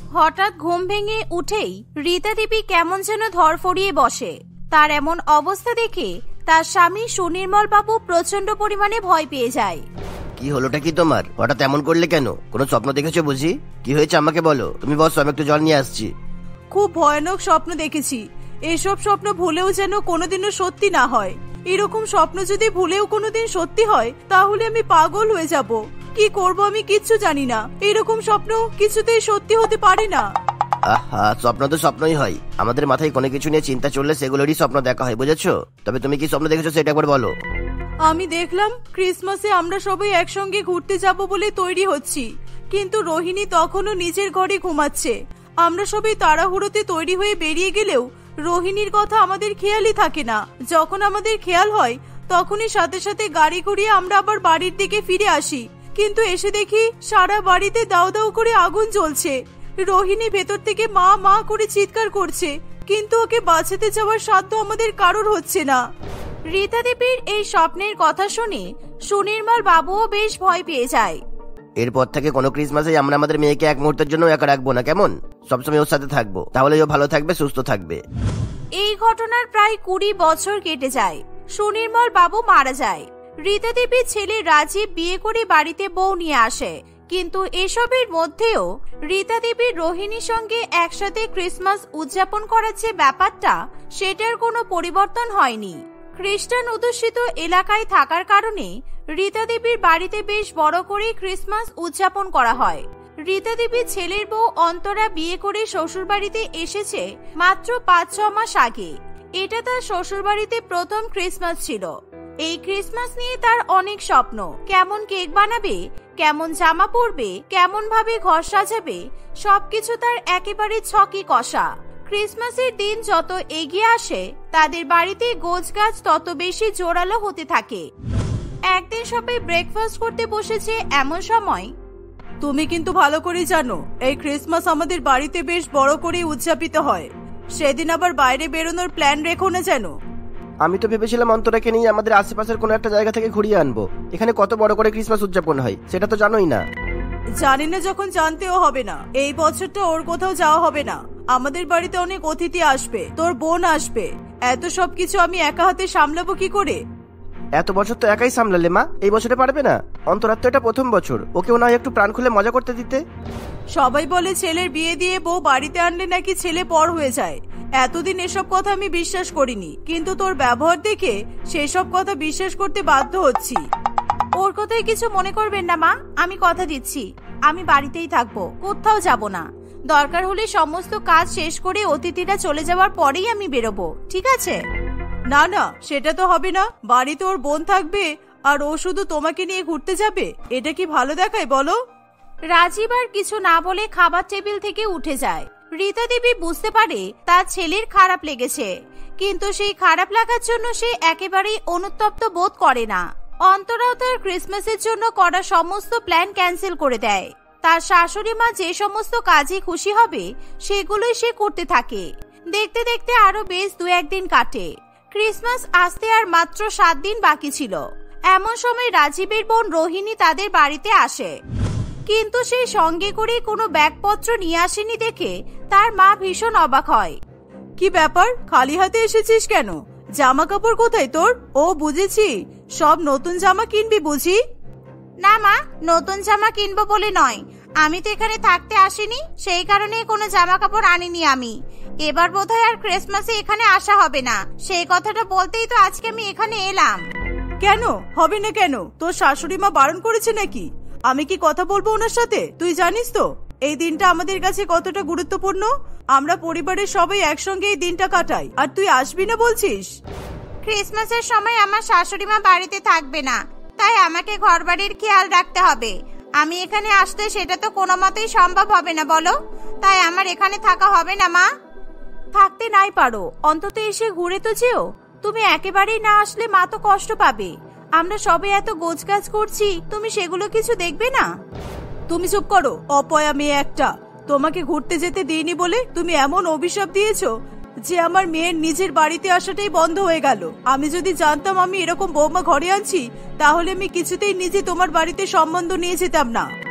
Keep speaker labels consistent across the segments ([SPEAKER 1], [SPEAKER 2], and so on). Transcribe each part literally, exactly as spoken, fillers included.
[SPEAKER 1] হঠাৎ ঘুম ভেঙে উঠেই রীতা দেবী কেমন যেন ধরফড়িয়ে বসে। তার এমন অবস্থা দেখে তার স্বামী সুনির্মল বাবু প্রচন্ড পরিমাণে ভয় পেয়ে যায়।
[SPEAKER 2] কি হলোটা কি তোমার? হঠাৎ এমন করলে কেন? কোনো স্বপ্ন দেখেছো বুঝি? কি হয়েছে আমাকে বলো। তুমি বসো, আমি একটু জল নিয়ে আসছি।
[SPEAKER 3] খুব ভয়ানক স্বপ্ন দেখেছি। এসব স্বপ্ন ভুলেও যেন কোনোদিনও সত্যি না হয়। এরকম স্বপ্ন যদি ভুলেও কোনোদিন সত্যি হয় তাহলে আমি পাগল হয়ে যাব। কি করব আমি কিচ্ছু জানি না। এরকম স্বপ্ন কিছুতেই সত্যি হতে পারে না।
[SPEAKER 2] আহা, স্বপ্ন তো স্বপ্নই হয়। আমাদের মাথায় কোনো কিছু নিয়ে চিন্তা চললে সেগুলোরই স্বপ্ন দেখা হয়, বুঝেছো? তবে তুমি কি স্বপ্ন দেখেছো সেটা একবার বলো।
[SPEAKER 3] আমি দেখলাম ক্রিসমাসে আমরা সবাই একসঙ্গে ঘুরতে যাব বলে তৈরি হচ্ছি, কিন্তু রোহিণী তখনও নিজের ঘরে ঘুমাচ্ছে। আমরা সবাই তাড়াহুড়োতে তৈরি হয়ে বেরিয়ে গেলেও রোহিণীর কথা আমাদের খেয়ালই থাকে না। যখন আমাদের খেয়াল হয় তখনই সাথে সাথে গাড়ি ঘুরিয়ে আমরা আবার বাড়ির দিকে ফিরে আসি, কিন্তু এসে দেখি সারা বাড়িতে দাউ দাউ করে আগুন জ্বলছে। রোহিণী ভেতর থেকে মা মা করে চিৎকার করছে, কিন্তু ওকে বাঁচাতে যাওয়ার সাধ্য আমাদের কারোর হচ্ছে না।
[SPEAKER 1] রীতা দেবীর এই স্বপ্নের কথা শুনে সুনির্মল বাবুও বেশ ভয় পেয়ে যায়।
[SPEAKER 2] এরপর থেকে কোনো ক্রিসমাসে আমরা আমাদের মেয়েকে এক মুহূর্তের জন্য একা রাখবো না, কেমন? সবসময় ওর সাথে থাকবো, তাহলে ও ভালো থাকবে, সুস্থ থাকবে।
[SPEAKER 1] এই ঘটনার প্রায় কুড়ি বছর কেটে যায়। সুনির্মল বাবু মারা যায়। রীতা দেবীর ছেলে রাজীব বিয়ে করে বাড়িতে বউ নিয়ে আসে, কিন্তু এসবের মধ্যেও রীতা দেবীর রোহিণীর সঙ্গে একসাথে ক্রিসমাস উদযাপন করার যে ব্যাপারটা, সেটার কোনো পরিবর্তন হয়নি। খ্রিস্টান অধ্যুষিত এলাকায় থাকার কারণে রীতা দেবীর বাড়িতে বেশ বড় করে ক্রিসমাস উদযাপন করা হয়। রীতা দেবীর ছেলের বউ অন্তরা বিয়ে করে শ্বশুর বাড়িতে এসেছে মাত্র পাঁচ ছ মাস আগে। এটা তার শ্বশুর বাড়িতে প্রথম ক্রিসমাস ছিল। এই ক্রিসমাস নিয়ে তার অনেক স্বপ্ন। কেমন কেক বানাবে, কেমন জামা পরবে, কেমন ভাবে ঘর সাজাবে, সবকিছু তার একেবারে ছকি কষা। ক্রিসমাসের দিন যত এগিয়ে আসে তাদের বাড়িতে গোছগাছ তত বেশি জোরালো হতে থাকে। একদিন সবাই ব্রেকফাস্ট করতে বসেছে, এমন সময়
[SPEAKER 3] তুমি কিন্তু ভালো করে জানো এই ক্রিসমাস আমাদের বাড়িতে বেশ বড় করে উদযাপিত হয়। সেদিন আবার বাইরে বেরোনোর প্ল্যান রেখো না যেন।
[SPEAKER 2] আমি তো ভেবেছিলাম অন্তরাকে নিয়ে আমাদের আশেপাশের কোনো একটা জায়গা থেকে ঘুরিয়ে আনবো। এখানে কত বড় করে ক্রিসমাস উদযাপন হয় সেটা তো জানোই না।
[SPEAKER 3] জানি না যখন জানতেও হবে না। এই বছরটা ওর কোথাও যাওয়া হবে না। আমাদের বাড়িতে অনেক অতিথি আসবে, তোর বোন আসবে। এত সবকিছু আমি একা হাতে সামলাবো কি করে?
[SPEAKER 2] এত বছর তো একাই সামলালে মা, এই বছরে পারবে না? অন্তরার তো এটা প্রথম বছর, ওকেও না একটু প্রাণ খুলে মজা করতে দিতে।
[SPEAKER 3] সবাই বলে ছেলের বিয়ে দিয়ে বউ বাড়িতে আনলে নাকি ছেলে পর হয়ে যায়। এতদিন এসব কথা আমি বিশ্বাস করিনি, কিন্তু তোর ব্যবহার দেখে সেসব কথা বিশ্বাস করতে বাধ্য হচ্ছি।
[SPEAKER 1] ওর কথায় কিছু মনে করবেন না মা, আমি কথা দিচ্ছি আমি বাড়িতেই থাকবো, কোথাও যাব না। দরকার হলে সমস্ত কাজ শেষ করে অতিথিরা চলে যাওয়ার পরেই আমি বেরোবো, ঠিক আছে?
[SPEAKER 3] না না, সেটা তো হবে না। বাড়িতে ওর বোন থাকবে আর ও শুধু তোমাকে নিয়ে ঘুরতে যাবে, এটা কি ভালো দেখায় বলো?
[SPEAKER 1] রাজীব আর কিছু না বলে খাবার টেবিল থেকে উঠে যায়। রীতা দেবী বুঝতে পারে তার ছেলের খারাপ লেগেছে, কিন্তু সেই খারাপ লাগার জন্য সে একেবারেই অনুতপ্ত বোধ করে না। অন্তরাও তার ক্রিসমাসের জন্য করা সমস্ত প্ল্যান ক্যান্সেল করে দেয়। তার শাশুড়ি মা যে সমস্ত কাজে খুশি হবে সেগুলোই সে করতে থাকে। দেখতে দেখতে আরো বেশ দু একদিন কাটে। ক্রিসমাস আসতে আর মাত্র সাত দিন বাকি ছিল। এমন সময় রাজীবের বোন রোহিণী তাদের বাড়িতে আসে, কিন্তু সে সঙ্গে করে কোনো ব্যাগপত্র নিয়ে আসেনি দেখে তার মা ভীষণ অবাক হয়।
[SPEAKER 3] কি ব্যাপার, খালি হাতে এসেছিস কেন? জামা কাপড় কোথায় তোর? ও বুঝেছি, সব নতুন জামা কিনবি বুঝি?
[SPEAKER 1] না মা, নতুন জামা কিনবো বলে নয়, আমি তো এখানে থাকতে আসিনি, সেই কারণে কোনো জামা কাপড় আনিনি আমি। এবার বোধহয় আর ক্রিসমাসে এখানে আসা হবে না, সেই কথাটা বলতেই তো আজকে আমি এখানে এলাম।
[SPEAKER 3] কেন হবে না কেন? তোর শাশুড়ি মা বারণ করেছে নাকি? আমি কি কথা বলবো ওনার সাথে? তুই জানিস তো এই দিনটা আমাদের কাছে কতটা গুরুত্বপূর্ণ। আমরা পরিবারের সবাই একসঙ্গে এই দিনটা কাটাই, আর তুই আসবি না বলছিস?
[SPEAKER 1] ক্রিসমাসের সময় আমার শাশুড়ি মা বাড়িতে থাকবে না, তাই আমাকে ঘর বাড়ির খেয়াল রাখতে হবে। আমি এখানে আসতে সেটা তো কোনো মতেই সম্ভব হবে না বলো, তাই আমার এখানে থাকা হবে না মা। থাকতে নাই পারো, অন্তত এসে ঘুরে তো যেও। তুমি একেবারেই না আসলে মা তো কষ্ট পাবে। আমরা সবাই এত গোছগাছ করছি, তুমি সেগুলো কিছু দেখবে না?
[SPEAKER 3] তুমি চুপ করো, অপয়া মেয়ে একটা। তোমাকে ঘুরতে যেতে দিইনি বলে তুমি এমন অভিশাপ দিয়েছো যে আমার মেয়ের নিজের বাড়িতে আসাটাই বন্ধ হয়ে গেল। আমি যদি জানতাম আমি এরকম বৌমা ঘরে আনছি, তাহলে আমি কিছুতেই নিজে তোমার বাড়িতে সম্বন্ধ নিয়ে যেতাম না।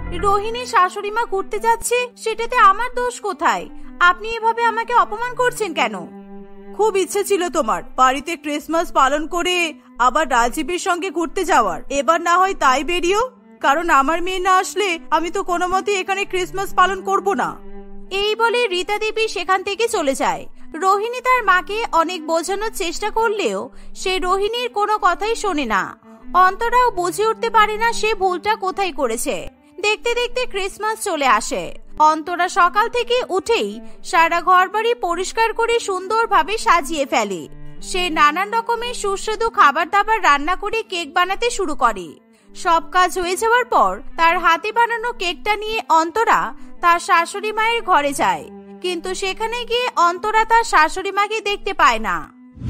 [SPEAKER 1] রোহিণীর শাশুড়ি মা ঘুরতে যাচ্ছে, সেটাতে আমার দোষ কোথায়? আপনি এভাবে আমাকে অপমান করছেন কেন?
[SPEAKER 3] খুব ইচ্ছে ছিল তোমার বাড়িতে ক্রিসমাস পালন করে আবার রাজীবের সঙ্গে ঘুরতে যাওয়ার। এবার না হয় তাই বেরিও, কারণ আমার মেয়ে না আসলে আমি তো কোনো মতে এখানে ক্রিসমাস পালন করব না।
[SPEAKER 1] এই বলে রীতা দেবী সেখান থেকে চলে যায়। রোহিণী তার মাকে অনেক বোঝানোর চেষ্টা করলেও সে রোহিণীর কোনো কথাই শোনে না। অন্তরাও বুঝে উঠতে পারে না সে ভুলটা কোথায় করেছে। দেখতে দেখতে ক্রিসমাস চলে আসে। অন্তরা সকাল থেকে উঠেই সারা ঘরবাড়ি পরিষ্কার করে সুন্দরভাবে সাজিয়ে ফেলে। সে নানান রকমের সুস্বাদু খাবার দাবার রান্না করে কেক বানাতে শুরু করে। সব কাজ হয়ে যাওয়ার পর তার হাতে বানানো কেকটা নিয়ে অন্তরা তার শাশুড়ি মায়ের ঘরে যায়, কিন্তু সেখানে গিয়ে অন্তরা তার শাশুড়ি মাকে দেখতে পায় না।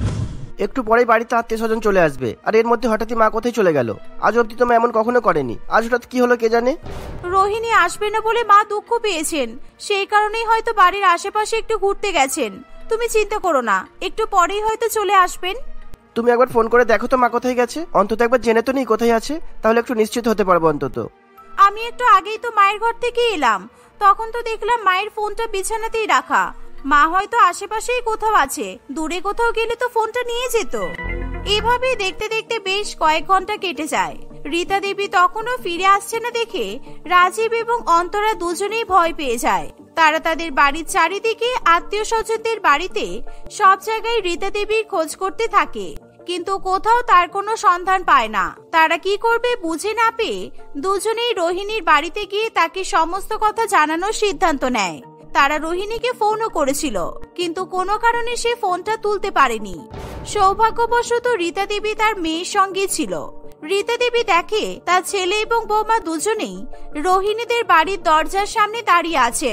[SPEAKER 2] একটু পরেই বাড়িতে আত্মীয় স্বজন চলে আসবে, আর এর মধ্যে হঠাৎই মা কোথায় চলে গেল? আজ অব্দি তো মা এমন কখনো করেনি, আজ হঠাৎ কি হলো কে জানে।
[SPEAKER 1] রোহিণী আসবে না বলে মা দুঃখ পেয়েছেন, সেই কারণেই হয়তো বাড়ির আশেপাশে একটু ঘুরতে গেছেন। তুমি চিন্তা করো না, একটু পরেই হয়তো চলে আসবেন।
[SPEAKER 2] তুমি একবার ফোন করে দেখো তো মা কোথায় গেছে, অন্তত একবার জেনে তো নেই কোথায় আছে, তাহলে একটু নিশ্চিত হতে পারবো অন্তত।
[SPEAKER 1] আমি একটু আগেই তো মায়ের ঘর থেকে এলাম, তখন তো দেখলাম মায়ের ফোনটা বিছানাতেই রাখা। মা হয়তো আশেপাশেই কোথাও আছে, দূরে কোথাও গেলে তো ফোনটা নিয়ে যেত। এভাবে দেখতে দেখতে বেশ কয়েক ঘন্টা কেটে যায়। রীতা দেবী তখনও ফিরে আসছে না দেখে রাজীব এবং অন্তরা দুজনেই ভয় পেয়ে যায়। তারা তাদের বাড়ির চারিদিকে আত্মীয় স্বজনদের বাড়িতে সব জায়গায় রীতা দেবীর খোঁজ করতে থাকে, কিন্তু কোথাও তার কোনো সন্ধান পায় না। তারা কি করবে বুঝে না পেয়ে দুজনেই রোহিণীর বাড়িতে গিয়ে তাকে সমস্ত কথা জানানোর সিদ্ধান্ত নেয়। তারা রোহিণীকে ফোনও করেছিল, কিন্তু কোনো কারণে সে ফোনটা তুলতে পারেনি। সৌভাগ্যবশত রীতা দেবী তার মেয়ের সঙ্গে ছিল। রীতা দেবী দেখে তার ছেলে এবং বৌমা দুজনেই রোহিণীদের বাড়ির দরজার সামনে দাঁড়িয়ে আছে।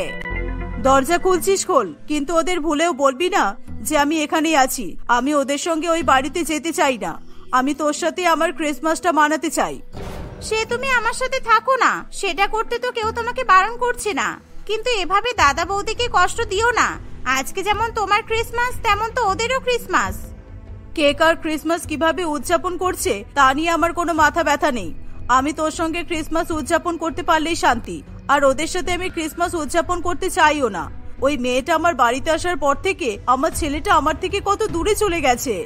[SPEAKER 3] দরজা খুলছিস খোল, কিন্তু ওদের ভুলেও বলবি না যে আমি এখানেই আছি। আমি ওদের সঙ্গে ওই বাড়িতে যেতে চাই না, আমি তোর সাথে আমার ক্রিসমাসটা মানাতে চাই।
[SPEAKER 1] সে তুমি আমার সাথে থাকো না, সেটা করতে তো কেউ তোমাকে বারণ করছে না, কিন্তু এভাবে দাদা বৌদিকে কষ্ট দিও না। আজকে যেমন তোমার ক্রিসমাস, তেমন তো ওদেরও ক্রিসমাস।
[SPEAKER 3] কে কার ক্রিসমাস কিভাবে উদযাপন করছে তা নিয়ে আমার কোনো মাথা ব্যথা নেই। আমি তোর সঙ্গে ক্রিসমাস উদযাপন করতে পারলেই শান্তি, আর ওদের সাথে আমি ক্রিসমাস উদযাপন করতে চাইও না। ওই মেয়েটা আমার বাড়িতে আসার পর থেকে আমার ছেলেটা আমার থেকে কত দূরে চলে গেছে।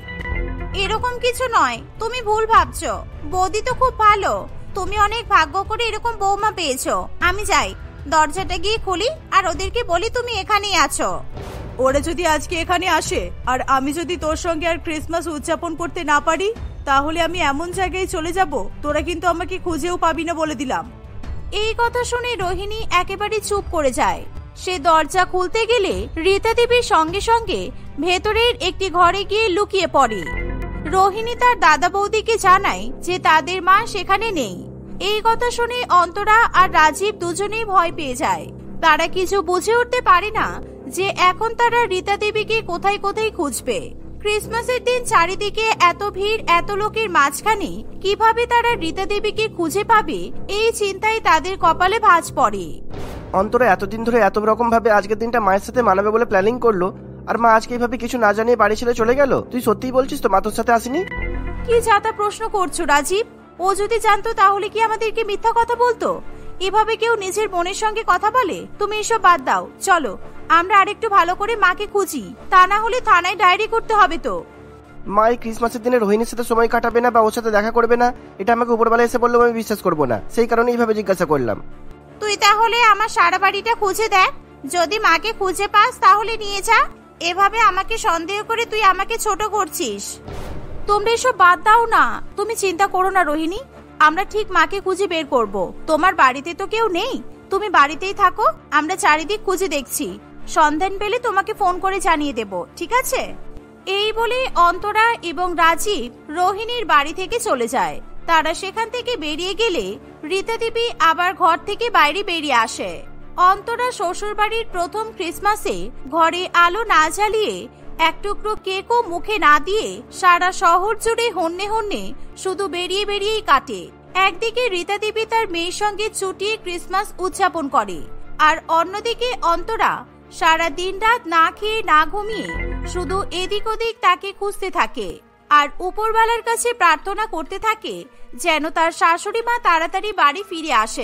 [SPEAKER 1] এরকম কিছু নয়, তুমি ভুল ভাবছো। বৌদি তো খুব ভালো, তুমি অনেক ভাগ্য করে এরকম বৌমা পেয়েছো। আমি যাই, দরজাটা গিয়ে খুলি আর ওদেরকে বলি তুমি এখানেই আছো।
[SPEAKER 3] ওরা যদি আজকে এখানে আসে আর আমি যদি তোর সঙ্গে আর ক্রিসমাস উদযাপন করতে না পারি, তাহলে আমি এমন জায়গায় চলে যাব তোরা কিন্তু আমাকে খুঁজেও পাবি না বলে দিলাম।
[SPEAKER 1] এই কথা শুনে রোহিণী একেবারে চুপ করে যায়। সে দরজা খুলতে গেলে রীতা দেবীর সঙ্গে সঙ্গে ভেতরের একটি ঘরে গিয়ে লুকিয়ে পড়ে। রোহিণী তার দাদা বৌদিকে জানায় যে তাদের মা সেখানে নেই। এই কথা শুনে অন্তরা আর রাজীব দুজনেই ভয় পেয়ে যায়। তারা কিছু বুঝে উঠতে পারে না যে এখন তারা রীতা দেবীকে কোথায় কোথায় খুঁজবে। ক্রিসমাসের দিন চারিদিকে এত ভিড়, এত লোকের মাঝখানে কিভাবে তারা রীতা দেবীকে খুঁজে পাবে, এই চিন্তায় তাদের কপালে ভাঁজ পড়ে।
[SPEAKER 2] অন্তরা এতদিন ধরে এত রকম ভাবে আজকের দিনটা মায়ের সাথে মানাবে বলে প্ল্যানিং করলো, আর মা আজকে এইভাবে কিছু না জানিয়ে বাড়ি ছেড়ে চলে গেল। তুই সত্যিই বলছিস তো মা তোর সাথে আসেনি?
[SPEAKER 1] কি যাতা প্রশ্ন করছো রাজীব? ও যদি জানতো তাহলে কি আমাদেরকে মিথ্যা কথা বলতো? এভাবে কেউ নিজের বোনের সঙ্গে কথা বলে? তুমি এসব বাদ দাও, চলো আমরা আরেকটু ভালো করে মাকে খুঁজি, তা না হলে থানায় ডায়েরি করতে হবে তো।
[SPEAKER 2] মা এই ক্রিসমাসের দিনে রোহিণীর সাথে সময় কাটাবে না বা ওর সাথে দেখা করবে না, এটা আমাকে উপরবেলা এসে বললেও আমি বিশ্বাস করবো না। সেই কারণে এইভাবে জিজ্ঞাসা করলাম।
[SPEAKER 1] তুই তাহলে আমার সারা বাড়িটা খুঁজে দেখ, যদি মাকে খুঁজে পাস তাহলে নিয়ে যা। এভাবে আমাকে সন্দেহ করে তুই আমাকে ছোট করছিস। তোমরা এসব বাদ দাও না, তুমি চিন্তা করো না রোহিণী, আমরা ঠিক মাকে খুঁজে বের করব। তোমার বাড়িতে তো কেউ নেই, তুমি বাড়িতেই থাকো, আমরা চারিদিক খুঁজে দেখছি। সন্ধান পেলে তোমাকে ফোন করে জানিয়ে দেব, ঠিক আছে? এই বলে অন্তরা এবং রাজীব রোহিণীর বাড়ি থেকে চলে যায়। তারা সেখান থেকে বেরিয়ে গেলে রীতা দেবী আবার ঘর থেকে বাইরে বেরিয়ে আসে। অন্তরা শ্বশুর বাড়ির প্রথম ক্রিসমাসে ঘরে আলো না জ্বালিয়ে, এক টুকরো কেকও মুখে না দিয়ে সারা শহর জুড়ে হন্যে হন্যে শুধু বেরিয়ে বেরিয়েই কাটে। একদিকে রীতা দেবী তার মেয়ের সঙ্গে চুটিয়ে ক্রিসমাস উদযাপন করে, আর অন্যদিকে অন্তরা সারা দিন রাত না খেয়ে না ঘুমিয়ে শুধু এদিক ওদিক তাকে খুঁজতে থাকে, আর উপরওয়ালার কাছে প্রার্থনা করতে থাকে যেন তার শাশুড়ি মা তাড়াতাড়ি বাড়ি ফিরে আসে।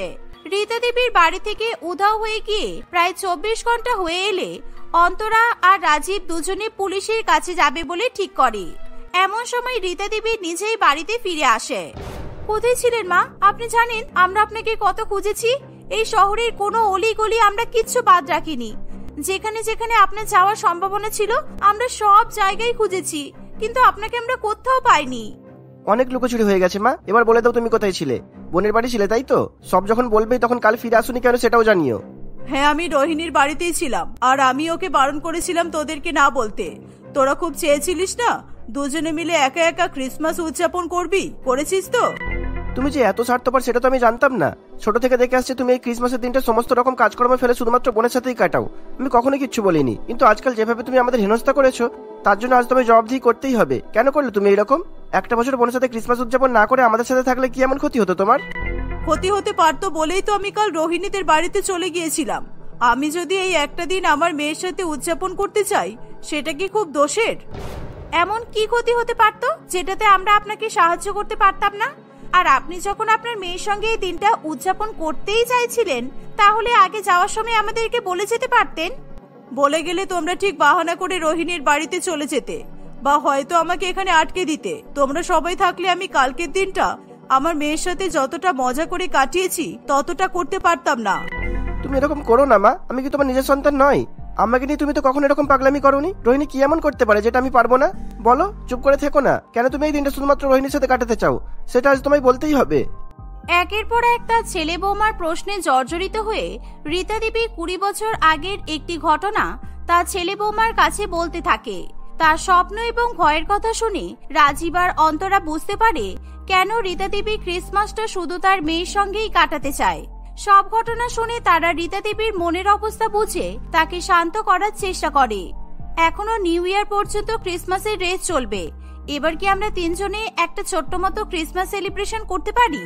[SPEAKER 1] রীতা দেবীর বাড়ি থেকে উধাও হয়ে গিয়ে প্রায় চব্বিশ ঘন্টা হয়ে এলে অন্তরা আর রাজীব দুজনে পুলিশের কাছে যাবে বলে ঠিক করে। এমন সময় রীতা দেবী নিজেই বাড়িতে ফিরে আসে। কোথায় ছিলেন মা? আপনি জানেন আমরা আপনাকে কত খুঁজেছি। এই শহরের কোনো অলি গলি আমরা কিচ্ছু বাদ রাখিনি। যেখানে যেখানে আপনার যাওয়ার সম্ভাবনা ছিল আমরা সব জায়গায় খুঁজেছি, কিন্তু আপনাকে আমরা কোথাও পাইনি।
[SPEAKER 2] অনেক লুকোচুরি হয়ে গেছে মা, এবার বলে দাও তুমি কোথায় ছিলে। বোনের বাড়ি ছিলে তাই তো? সব যখন বলবে তখন কাল ফিরে আসুনি কেন সেটাও জানিও।
[SPEAKER 3] হ্যাঁ, আমি রোহিণীর বাড়িতেই ছিলাম, আর আমি ওকে বারণ করেছিলাম তোদেরকে না বলতে। তোরা খুব চেয়েছিলিস না দুজনে মিলে একা একা ক্রিসমাস উদযাপন করবি, করেছিস তো?
[SPEAKER 2] তুমি যে এত স্বার্থপর সেটা তো আমি জানতাম না। ছোট থেকে দেখে আসছে তুমি এই ক্রিসমাসের দিনটা সমস্ত রকম কাজকর্ম ফেলে শুধুমাত্র বোনের সাথেই কাটাও। আমি কখনো কিচ্ছু বলিনি, কিন্তু আজকাল যেভাবে তুমি আমাদের হেনস্থা করেছো তার জন্য আজ তোমায় জবাবদিহি করতেই হবে। কেন করলে তুমি এরকম? একটা বছর বোনের সাথে ক্রিসমাস উদযাপন না করে আমাদের সাথে থাকলে কি এমন ক্ষতি হতো তোমার?
[SPEAKER 3] ক্ষতি হতে পারতো বলেই তো আমি কাল রোহিণীদের বাড়িতে চলে গিয়েছিলাম। আমি যদি এই একটা দিন আমার মেয়ের সাথে উদযাপন করতে চাই সেটা কি খুব দোষের?
[SPEAKER 1] এমন কি ক্ষতি হতে পারতো যেটাতে আমরা আপনাকে সাহায্য করতে পারতাম না? আর আপনি যখন আপনার মেয়ের সঙ্গে এই দিনটা উদযাপন করতেই চাইছিলেন তাহলে আগে যাওয়ার সময় আমাদেরকে বলে যেতে পারতেন।
[SPEAKER 3] বলে গেলে তোমরা ঠিক বাহানা করে রোহিণীর বাড়িতে চলে যেতে, বা হয়তো আমাকে এখানে আটকে দিতে। তোমরা সবাই থাকলে আমি কালকের দিনটা আমার মেয়ের সাথে যতটা মজা করে কাটিয়েছি ততটা করতে পারতাম না।
[SPEAKER 2] তুমি এরকম করো না মা, আমি কি তোমার নিজের সন্তান নয়? আমাকে নিয়ে তুমি তো কখনো এরকম পাগলামি করোনি। রোহিণী কি এমন করতে পারে যেটা আমি পারবো না? বলো, চুপ করে থেকো না। কেন তুমি এই দিনটা শুধুমাত্র রোহিণীর সাথে কাটাতে চাও সেটা আজ তোমায় বলতেই হবে।
[SPEAKER 1] একের পর এক তার ছেলে বৌমার প্রশ্নে জর্জরিত হয়ে রীতা দেবী কুড়ি বছর আগের একটি ঘটনা তার ছেলে বৌমার কাছে বলতে থাকে। তার স্বপ্ন এবং ভয়ের কথা শুনে রাজীব আর অন্তরা বুঝতে পারে কেন রীতা দেবী ক্রিসমাসটা শুধু তার মেয়ের সঙ্গেই কাটাতে চায়। সব ঘটনা শুনে তারা রীতা দেবীর মনের অবস্থা বুঝে তাকে শান্ত করার চেষ্টা করে। এখনো নিউ ইয়ার পর্যন্ত ক্রিসমাসের রেস চলবে। এবার কি আমরা তিনজনে একটা ছোট্ট মতো ক্রিসমাস সেলিব্রেশন করতে পারি?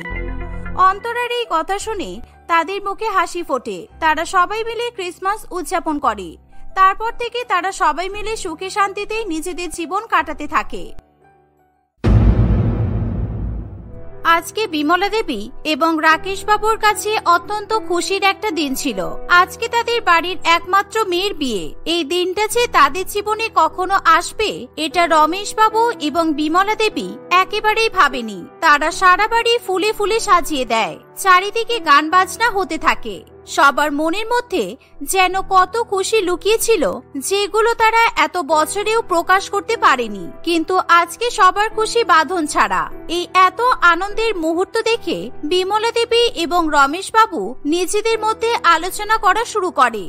[SPEAKER 1] অন্তরার এই কথা শুনে তাদের মুখে হাসি ফোটে। তারা সবাই মিলে ক্রিসমাস উদযাপন করে। তারপর থেকে তারা সবাই মিলে সুখে শান্তিতে নিজেদের জীবন কাটাতে থাকে। আজকে বিমলা দেবী এবং রাকেশ বাবুর কাছে অত্যন্ত খুশির একটা দিন ছিল। আজকে তাদের বাড়ির একমাত্র মেয়ের বিয়ে। এই দিনটা যে তাদের জীবনে কখনো আসবে এটা রমেশ বাবু এবং বিমলা দেবী একেবারেই ভাবেনি। তারা সারা বাড়ি ফুলে ফুলে সাজিয়ে দেয়। চারিদিকে গান বাজনা হতে থাকে। সবার মনের মধ্যে যেন কত খুশি লুকিয়েছিল যেগুলো তারা এত বছরেও প্রকাশ করতে পারেনি। কিন্তু আজকে সবার খুশি বাঁধন ছাড়া। এই এত আনন্দের মুহূর্ত দেখে বিমলা দেবী এবং রমেশ বাবু নিজেদের মধ্যে আলোচনা করা শুরু করে।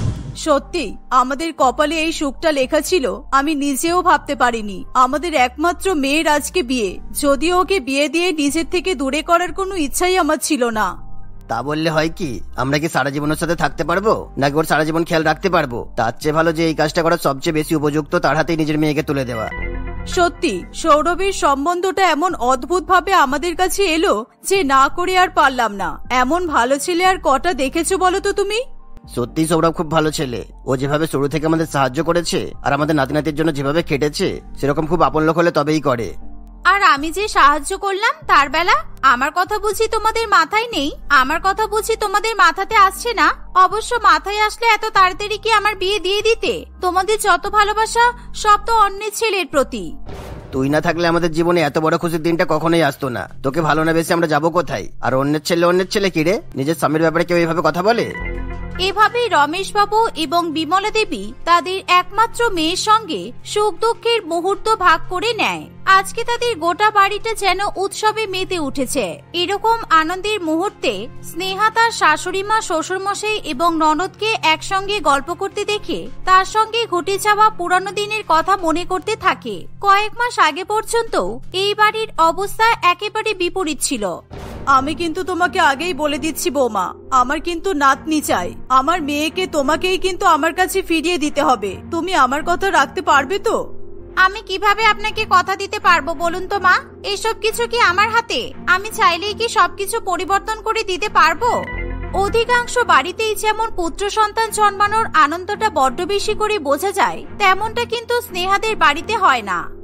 [SPEAKER 3] সত্যি আমাদের কপালে এই সুখটা লেখা ছিল, আমি নিজেও ভাবতে পারিনি। আমাদের একমাত্র মেয়ের আজকে বিয়ে। যদিও ওকে বিয়ে দিয়ে নিজের থেকে দূরে করার কোনো ইচ্ছাই আমার ছিল না।
[SPEAKER 4] তা বললে হয় কি, আমরা কি সারা জীবনের সাথে থাকতে পারবো নাকি ওর সারা জীবন খেয়াল রাখতে পারবো? তার চেয়ে ভালো যে এই কাজটা করা সবচেয়ে বেশি উপযুক্ত তার হাতেই নিজের মেয়েকে তুলে দেওয়া।
[SPEAKER 3] সত্যি সৌরভের সম্বন্ধটা এমন অদ্ভুত ভাবে আমাদের কাছে এলো যে না করে আর পারলাম না। এমন ভালো ছেলে আর কটা দেখেছো বলো তো তুমি?
[SPEAKER 4] সত্যি সৌরভ খুব ভালো ছেলে। ও যেভাবে শুরু থেকে আমাদের সাহায্য করেছে আর আমাদের নাতি নাতির জন্য যেভাবে খেটেছে সেরকম খুব আপন লোক হলে তবেই করে।
[SPEAKER 1] আর আমি যে সাহায্য করলাম তার বেলা আমার কথা বুঝি তোমাদের মাথায় নেই? আমার কথা বুঝি তোমাদের মাথাতে আসছে না? অবশ্য মাথায় আসলে এত তাড়াতাড়ি কি আমার বিয়ে দিয়ে দিতে? তোমাদের যত ভালোবাসা সব তো অন্যের ছেলের প্রতি।
[SPEAKER 4] তুই না থাকলে আমাদের জীবনে এত বড় খুশির দিনটা কখনোই আসতো না। তোকে ভালো না বেশি আমরা যাবো কোথায়? আর অন্যের ছেলে অন্যের ছেলে কি রে? নিজের স্বামীর ব্যাপারে কেউ এইভাবে কথা বলে?
[SPEAKER 1] এভাবেই রমেশ বাবু এবং বিমলা দেবী তাদের একমাত্র মেয়ের সঙ্গে সুখ দুঃখের মুহূর্ত ভাগ করে নেয়। আজকে তাদের গোটা বাড়িটা যেন উৎসবে মেতে উঠেছে। এরকম আনন্দের মুহূর্তে স্নেহা তার শাশুড়ি মা, শ্বশুরমশাই এবং ননদকে একসঙ্গে গল্প করতে দেখে তার সঙ্গে ঘটে যাওয়া পুরানো দিনের কথা মনে করতে থাকে। কয়েক মাস আগে পর্যন্ত এই বাড়ির অবস্থা একেবারে বিপরীত ছিল।
[SPEAKER 3] আমি কিন্তু তোমাকে আগেই বলে দিচ্ছি বৌমা, আমার কিন্তু নাতনি চাই। আমার মেয়েকে তোমাকেই কিন্তু আমার কাছে ফিরিয়ে দিতে হবে। তুমি আমার কথা রাখতে পারবে তো?
[SPEAKER 1] আমি কিভাবে আপনাকে কথা দিতে পারবো বলুন তো মা? এসব কিছু কি আমার হাতে? আমি চাইলেই কি সবকিছু পরিবর্তন করে দিতে পারবো? অধিকাংশ বাড়িতেই যেমন পুত্র সন্তান জন্মানোর আনন্দটা বড্ড বেশি করে বোঝা যায়, তেমনটা কিন্তু স্নেহাদের বাড়িতে হয় না।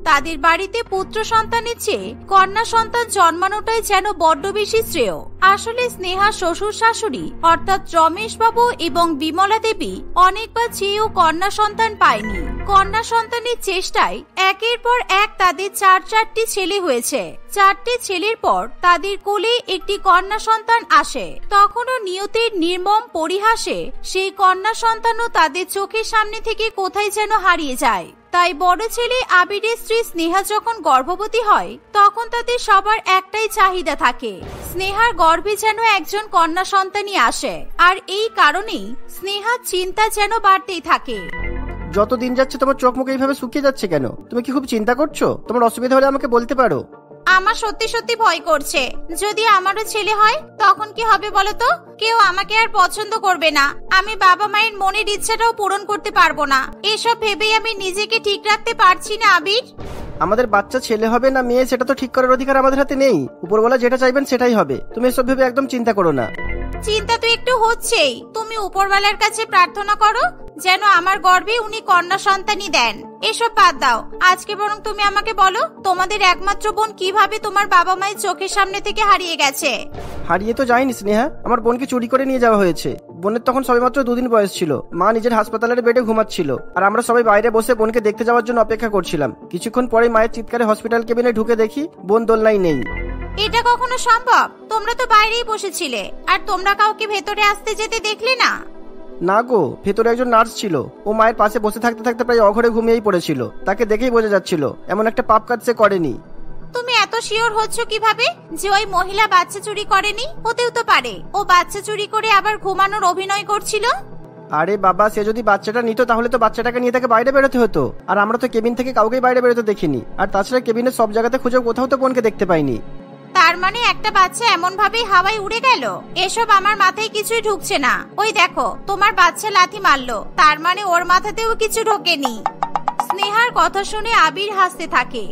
[SPEAKER 1] তাদের বাড়িতে পুত্র সন্তানের চেয়ে কন্যা সন্তান জন্মানোটাই যেন বড্ড বেশি শ্রেয়। আসলে স্নেহা শ্বশুর শাশুড়ি অর্থাৎ রমেশ বাবু এবং বিমলা দেবী অনেকবার চেয়েও কন্যা সন্তান পায়নি। কন্যা সন্তানের চেষ্টায় একের পর এক তাদের চার চারটি ছেলে হয়েছে। চারটি ছেলের পর তাদের কোলে একটি কন্যা সন্তান আসে। তখনও নিয়তির নির্মম পরিহাসে সেই কন্যা সন্তানও তাদের চোখের সামনে থেকে কোথায় যেন হারিয়ে যায়। তাই বড় ছেলে আবিরের স্ত্রী স্নেহা যখন গর্ভবতী হয় তখন তাদের সবার একটাই চাহিদা থাকে, স্নেহার গর্ভে যেন একজন কন্যা সন্তানই আসে। আর এই কারণেই স্নেহার চিন্তা যেন বাড়তেই থাকে।
[SPEAKER 2] যত দিন যাচ্ছে তোমার চোখ মুখ এইভাবে শুকিয়ে যাচ্ছে কেন? তুমি কি খুব চিন্তা করছো? তোমার অসুবিধা হলে আমাকে বলতে পারো।
[SPEAKER 1] আমার সত্যি সত্যি ভয় করছে, যদি আমারও ছেলে হয় তখন কি হবে বলো তো? কেউ আমাকে আর পছন্দ করবে না, আমি বাবা মায়ের মনের ইচ্ছাটাও পূরণ করতে পারবো না। এসব ভেবেই আমি নিজেকে ঠিক রাখতে পারছি না আবির।
[SPEAKER 2] আমাদের বাচ্চা ছেলে হবে না মেয়ে সেটা তো ঠিক করার অধিকার আমাদের হাতে নেই। উপরওয়ালা যেটা চাইবেন সেটাই হবে। তুমি এসব ভেবে একদম চিন্তা করো না।
[SPEAKER 1] চিন্তা তো একটু হচ্ছেই। তুমি উপরওয়ালার কাছে প্রার্থনা করো যেন আমার গর্ভে উনি কন্যা সন্তানই দেন। এসব বাদ দাও, আজকে বরং তুমি আমাকে বলো তোমাদের একমাত্র বোন কিভাবে তোমার বাবা মায়ের চোখের সামনে থেকে হারিয়ে গেছে?
[SPEAKER 2] হারিয়ে তো যায়নি স্নেহা, আমার বোনকে চুরি করে নিয়ে যাওয়া হয়েছে। বোনের তখন সবেমাত্র দুদিন বয়স ছিল। মা নিজের হাসপাতালের বেডে ঘুমাচ্ছিল আর আমরা সবাই বাইরে বসে বোনকে দেখতে যাওয়ার জন্য অপেক্ষা করছিলাম। কিছুক্ষণ পরে মায়ের চিৎকারে হসপিটাল কেবিনে ঢুকে দেখি বোন দোলনায় নেই।
[SPEAKER 1] এটা কখনো সম্ভব? তোমরা তো বাইরেই বসেছিলে, আর তোমরা কাউকে ভেতরে আসতে যেতে দেখলে না?
[SPEAKER 2] না গো, ভেতরে একজন নার্স ছিল। ও মায়ের পাশে বসে থাকতে থাকতে প্রায় অঘরে ঘুমিয়েই পড়েছিল। তাকে দেখেই বোঝা যাচ্ছিল এমন একটা পাপ কাজ সে করেনি।
[SPEAKER 1] তুমি এত শিওর হচ্ছ কিভাবে যে ওই মহিলা বাচ্চা চুরি করেনি? হতেও তো পারে ও বাচ্চা চুরি করে আবার ঘুমানোর অভিনয় করছিল।
[SPEAKER 2] আরে বাবা, সে যদি বাচ্চাটা নিত তাহলে তো বাচ্চাটাকে নিয়ে তাকে বাইরে বেরোতে হতো। আর আমরা তো কেবিন থেকে কাউকেই বাইরে বেরোতে দেখিনি। আর তাছাড়া কেবিনের সব জায়গাতে খুঁজে কোথাও তো বোনকে দেখতে পাইনি।
[SPEAKER 1] তার মানে একটা বাচ্চা এমন ভাবে হাওয়ায় উড়ে গেল? এসব আমার মাথায় কিছুই ঢুকছে না। ওই দেখো, তোমার বাচ্চা লাথি মারলো, তার মানে ওর মাথাতেও কিছু ঢোকেনি। স্নেহার কথা শুনে আবির হাসতে থাকে।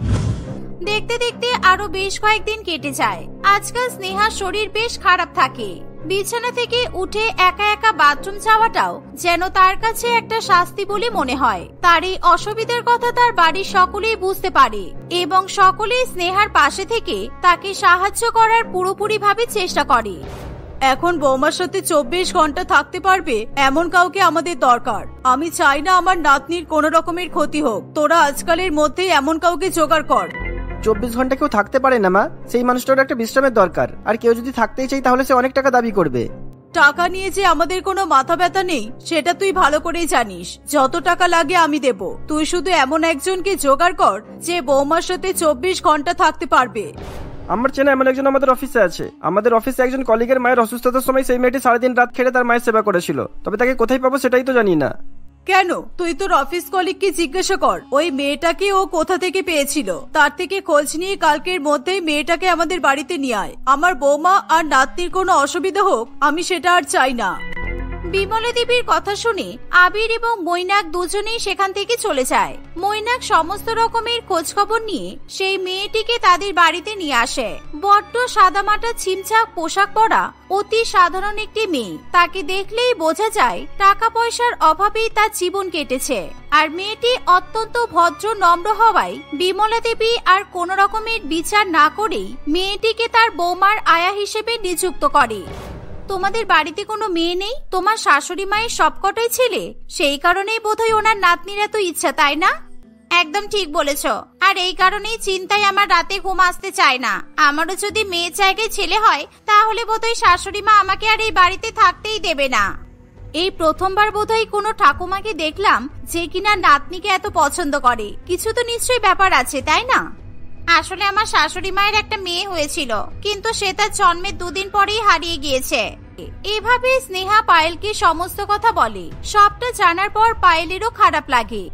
[SPEAKER 1] দেখতে দেখতে আরো বেশ কয়েকদিন কেটে যায়। আজকাল স্নেহার শরীর বেশ খারাপ থাকে। বিছানা থেকে উঠে একা একা বাথরুম যাওয়াটাও যেন তার কাছে একটা শাস্তি বলে মনে হয়। তার এই অসুবিধার কথা তার বাড়ির সকলেই বুঝতে পারে এবং সকলেই স্নেহার পাশে থেকে তাকে সাহায্য করার পুরোপুরি ভাবে চেষ্টা করে।
[SPEAKER 3] এখন বৌমার সাথে চব্বিশ ঘন্টা থাকতে পারবে এমন কাউকে আমাদের দরকার। আমি চাই না আমার নাতনির কোনো রকমের ক্ষতি হোক। তোরা আজকালের মধ্যেই এমন কাউকে জোগাড় কর।
[SPEAKER 2] চব্বিশ ঘন্টা কেউ থাকতে পারে না মা, সেই মানুষটার একটা বিশ্রামের দরকার। আর কেউ যদি থাকতেই চাই তাহলে সে অনেক টাকা দাবি করবে।
[SPEAKER 3] টাকা নিয়ে যে আমাদের কোনো মাথা ব্যথা নেই সেটা তুই ভালো করেই জানিস। যত টাকা লাগে আমি দেব, তুই শুধু এমন একজনকে জোগাড় কর যে বৌমার সাথে চব্বিশ ঘন্টা থাকতে পারবে।
[SPEAKER 2] আমার চেনা এমন একজন আমাদের অফিসে আছে। আমাদের অফিসে একজন কলিগের মায়ের অসুস্থতার সময় সেই মেয়েটি সারাদিন রাত খেটে তার মায়ের সেবা করেছিল। তবে তাকে কোথায় পাবো সেটাই তো জানি না।
[SPEAKER 3] কেন? তুই তোর অফিস কলিগকে জিজ্ঞাসা কর ওই মেয়েটাকে ও কোথা থেকে পেয়েছিল। তার থেকে খোঁজ নিয়ে কালকের মধ্যেই মেয়েটাকে আমাদের বাড়িতে নিয়ে আয়। আমার বৌমা আর নাতনির কোনো অসুবিধা হোক আমি সেটা আর চাই না।
[SPEAKER 1] বিমলা দেবীর কথা শুনে আবির এবং মৈনাক দুজনেই সেখান থেকে চলে যায়। মৈনাক সমস্ত রকমের খোঁজ খবর নিয়ে সেই মেয়েটিকে তাদের বাড়িতে নিয়ে আসে। বড্ড সাদামাটা ছিমছাক পোশাক পরা অতি সাধারণ একটি মেয়ে। তাকে দেখলেই বোঝা যায় টাকা পয়সার অভাবেই তার জীবন কেটেছে। আর মেয়েটি অত্যন্ত ভদ্র নম্র হওয়ায় বিমলা দেবী আর কোন রকমের বিচার না করেই মেয়েটিকে তার বৌমার আয়া হিসেবে নিযুক্ত করে। তোমাদের বাড়িতে কোনো মেয়ে নেই? তোমার শাশুড়ি মায়ের সবকটাই ছেলে, সেই কারণেই বোধহয় ওনার নাতনির এত ইচ্ছা, তাই না? একদম ঠিক বলেছ। আর এই কারণেই চিন্তায় আমার রাতে ঘুম আসতে চায় না। আমারও যদি মেয়ের জায়গায় ছেলে হয় তাহলে বোধহয় শাশুড়ি মা আমাকে আর এই বাড়িতে থাকতেই দেবে না। এই প্রথমবার বোধহয় কোনো ঠাকুমাকে দেখলাম যে কিনা নাতনিকে এত পছন্দ করে। কিছু তো নিশ্চয়ই ব্যাপার আছে, তাই না? আসলে আমার শাশুড়ি মায়ের একটা মেয়ে হয়েছিল, কিন্তু সে তার জন্মের দুদিন পরেই হারিয়ে গিয়েছে। এভাবে স্নেহা পায়েলকে সমস্ত কথা বলে। সবটা জানার পর পায়েলেরও খারাপ লাগে।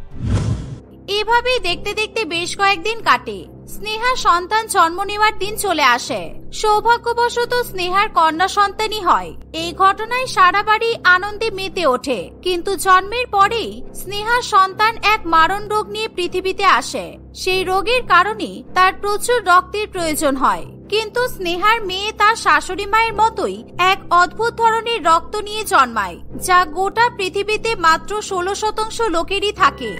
[SPEAKER 1] এভাবেই দেখতে দেখতে বেশ কয়েকদিন কাটে। স্নেহা সন্তান জন্ম নেওয়ার দিন চলে আসে। সৌভাগ্যবশত স্নেহার কন্যা সন্তানই হয়। এই ঘটনায় সারা বাড়ি আনন্দে মেতে ওঠে। কিন্তু জন্মের পরেই স্নেহার সন্তান এক মারণ রোগ নিয়ে পৃথিবীতে আসে। সেই রোগের কারণে তার প্রচুর রক্তের প্রয়োজন হয়। কিন্তু স্নেহার মেয়ে তার শাশুড়ি মায়ের মতোই এক অদ্ভুত ধরনের রক্ত নিয়ে জন্মায়, যা গোটা পৃথিবীতে মাত্র ষোলো শতাংশ লোকেরই থাকে।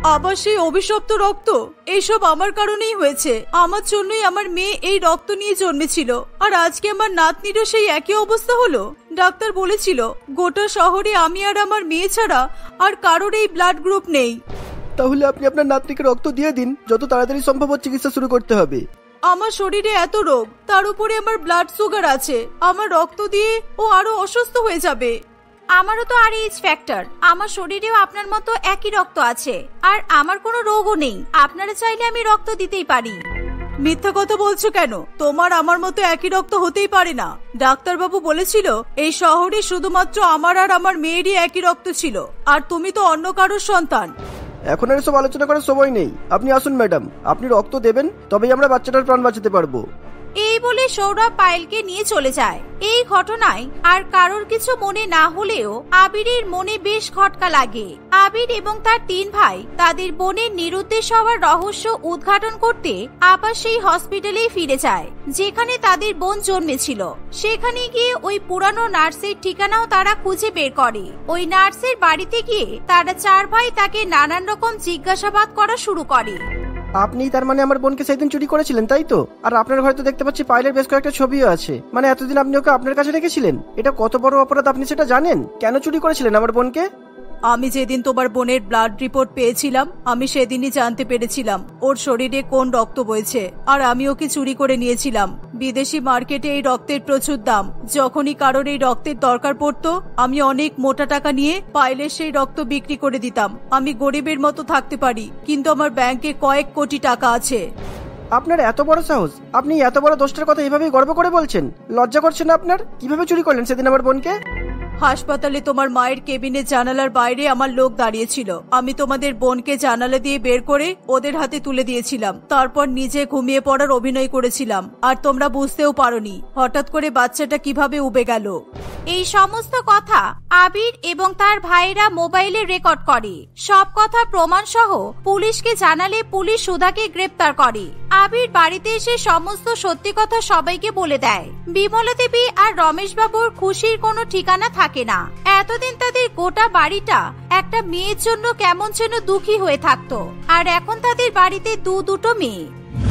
[SPEAKER 3] আবার সেই অভিশপ্ত রক্ত, এইসব আমার কারণেই হয়েছে। আমার জন্যই আমার মেয়ে এই রক্ত নিয়ে জন্মেছিল, আর আজকে আমার নাতনিরও সেই একই অবস্থা হলো। ডাক্তার বলেছিল গোটা শহরে আমি আর আমার মেয়ে ছাড়া আর কারোর এই ব্লাড গ্রুপ নেই।
[SPEAKER 2] তাহলে আপনি আপনার নাতনিকে রক্ত দিয়ে দিন, যত তাড়াতাড়ি সম্ভব চিকিৎসা শুরু করতে হবে।
[SPEAKER 3] আমার শরীরে এত রোগ, তার উপরে আমার ব্লাড সুগার আছে, আমার রক্ত দিয়ে ও আরো অসুস্থ হয়ে যাবে।
[SPEAKER 1] আমারও তো আর এইচ ফ্যাক্টর, আমার শরীরেও আপনার মতো একই রক্ত আছে, আর আমার কোনো রোগও নেই। আপনারা চাইলে আমি রক্ত দিতেই পারি।
[SPEAKER 3] মিথ্যা কথা বলছো কেন? তোমার আমার মতো একই রক্ত হতেই পারে না। ডাক্তারবাবু বলেছিল এই শহরে শুধুমাত্র আমার আর আমার মেয়েরই একই রক্ত ছিল, আর তুমি তো অন্য কারোর সন্তান।
[SPEAKER 2] এখন আর সব আলোচনা করার সময় নেই, আপনি আসুন ম্যাডাম, আপনি রক্ত দেবেন, তবেই আমরা বাচ্চাটার প্রাণ বাঁচাতে পারবো।
[SPEAKER 1] এই বলে সৌরভ পায়েলকে নিয়ে চলে যায়। এই ঘটনায় আর কারোর কিছু মনে না হলেও আবিরের মনে বেশ খটকা লাগে। আবির এবং তার তিন ভাই তাদের বোনের নিরুদ্দেশ হওয়ার রহস্য উদ্ঘাটন করতে আবার সেই হসপিটালেই ফিরে যায় যেখানে তাদের বোন জন্মেছিল। সেখানে গিয়ে ওই পুরানো নার্সের ঠিকানাও তারা খুঁজে বের করে। ওই নার্সের বাড়িতে গিয়ে তারা চার ভাই তাকে নানান রকম জিজ্ঞাসাবাদ করা শুরু করে।
[SPEAKER 2] আপনি তার মানে আমার বোনকে সেদিন চুরি করেছিলেন, তাই তো? আর আপনার ঘরে তো দেখতে পাচ্ছি পায়েলের বেশ কয়েকটা ছবিও আছে। মানে এতদিন আপনি ওকে আপনার কাছে রেখেছিলেন? এটা কত বড় অপরাধ, আপনি সেটা জানেন? কেন চুরি করেছিলেন আমার বোনকে?
[SPEAKER 3] আমি যেদিন তোমার বোনের ব্লাড রিপোর্ট পেয়েছিলাম, আমি সেদিনই জানতে পেরেছিলাম ওর শরীরে কোন রক্ত বইছে, আর আমি ওকে চুরি করে নিয়েছিলাম। বিদেশি মার্কেটে এই রক্তের প্রচুর দাম। যখনই কারোর এই রক্তের দরকার পড়তো, আমি অনেক মোটা টাকা নিয়ে পায়েলের সেই রক্ত বিক্রি করে দিতাম। আমি গরিবের মতো থাকতে পারি, কিন্তু আমার ব্যাংকে কয়েক কোটি টাকা আছে।
[SPEAKER 2] আপনার এত বড় সাহস, আপনি এত বড় দোষটার কথা এভাবেই গর্ব করে বলছেন? লজ্জা করছে না আপনার? কিভাবে চুরি করলেন সেদিন আমার বোনকে?
[SPEAKER 3] হাসপাতালে তোমার মায়ের কেবিনের জানালার বাইরে আমার লোক দাঁড়িয়েছিল। আমি তোমাদের বোনকে জানালা দিয়ে বের করে ওদের হাতে তুলে দিয়েছিলাম। তারপর নিজে ঘুমিয়ে পড়ার অভিনয় করেছিলাম, আর তোমরা বুঝতেও পারোনি হঠাৎ করে বাচ্চাটা কিভাবে উবে গেল।
[SPEAKER 1] এই সমস্ত কথা আবির এবং তার ভাইয়েরা মোবাইলে রেকর্ড করে। সব কথা প্রমাণ সহ পুলিশকে জানালে পুলিশ সুধাকে গ্রেপ্তার করে। আবির বাড়িতে এসে সমস্ত সত্যি কথা সবাইকে বলে দেয়। বিমলা দেবী আর রমেশ বাবুর খুশির কোনো ঠিকানা থাকে না। এতদিন তাদের গোটা বাড়িটা একটা মেয়ের জন্য কেমন যেন দুঃখী হয়ে থাকতো, আর এখন তাদের বাড়িতে দু দুটো মেয়ে।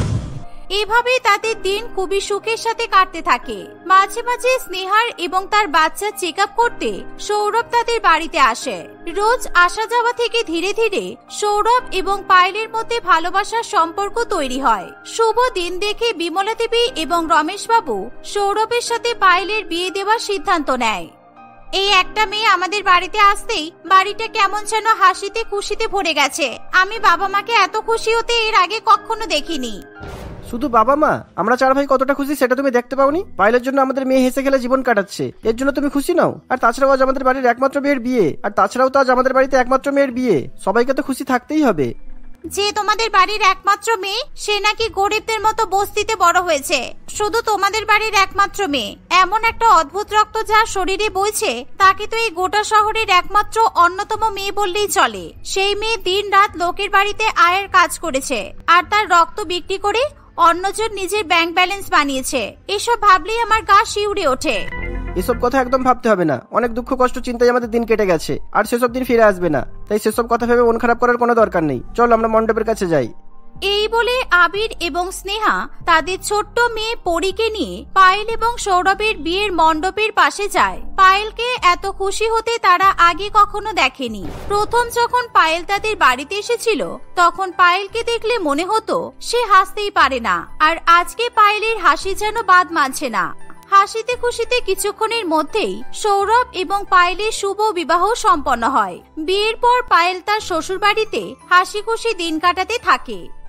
[SPEAKER 1] এভাবেই তাদের দিন খুবই সুখের সাথে কাটতে থাকে। মাঝে মাঝে স্নেহার এবং তার বাচ্চা চেক আপ করতে সৌরভ তাদের বাড়িতে আসে। রোজ আসা যাওয়া থেকে ধীরে ধীরে সৌরভ এবং পায়েলের মধ্যে ভালোবাসার সম্পর্ক তৈরি হয়। শুভ দিন দেখে বিমলা দেবী এবং রমেশ বাবু সৌরভের সাথে পায়েলের বিয়ে দেওয়ার সিদ্ধান্ত নেয়। এই একটা মেয়ে আমাদের বাড়িতে আসতেই বাড়িটা কেমন যেন হাসিতে খুশিতে ভরে গেছে। আমি বাবা মাকে এত খুশি হতে এর আগে কখনো দেখিনি।
[SPEAKER 2] শুধু বাবা মা, আমরা চার ভাই কতটা খুশি সেটা তুমি দেখতে পাওনি? পায়েলের জন্য আমাদের মেয়ে হেসে খেলে জীবন কাটাচ্ছে, এর জন্য তুমি খুশি নাও? আর তাছাড়াও আজ আমাদের বাড়ির একমাত্র মেয়ের বিয়ে, আর তাছাড়াও তো আজ আমাদের বাড়িতে একমাত্র মেয়ের বিয়ে। সবাইকে তো খুশি থাকতেই হবে।
[SPEAKER 1] যে তোমাদের বাড়ির একমাত্র মেয়ে, সে নাকি গরিবদের মতো বস্তিতে বড় হয়েছে। শুধু তোমাদের বাড়ির একমাত্র মেয়ে, এমন একটা অদ্ভুত রক্ত যার শরীরে বইছে, তাকে তো এই গোটা শহরের একমাত্র অন্যতম মেয়ে বললেই চলে। সেই মেয়ে দিন রাত লোকের বাড়িতে আয়ের কাজ করেছে, আর তার রক্ত বিক্রি করে অন্যজন নিজের ব্যাংক ব্যালেন্স বানিয়েছে। এসব ভাবলেই আমার গা শিউরে ওঠে।
[SPEAKER 2] এসব কথা একদম ভাবতে হবে না। অনেক দুঃখ কষ্ট চিন্তায় আমাদের দিন কেটে গেছে, আর সেসব দিন ফিরে আসবে না। তাই সেসব কথা ভেবে মন খারাপ করার কোনো দরকার নেই। চল আমরা মণ্ডপের কাছে যাই।
[SPEAKER 1] এই বলে আবির এবং স্নেহা তাদের ছোট্ট মেয়ে পরীকে নিয়ে পায়েল এবং সৌরভের বিয়ের মণ্ডপের পাশে যায়। পায়েলকে এত খুশি হতে তারা আগে কখনো দেখেনি। প্রথম যখন পায়েল তাদের বাড়িতে এসেছিল, তখন পায়েলকে দেখলে মনে হতো সে হাসতেই পারে না, আর আজকে পায়েলের হাসি যেন বাদ মানছে না। হাসিতে খুশিতে কিছুক্ষণের মধ্যেই সৌরভ এবং পায়েলের শুভ বিবাহ সম্পন্ন হয়। বিয়ের পর পায়েল তার শ্বশুর বাড়িতে হাসি খুশি দিন কাটাতে থাকে।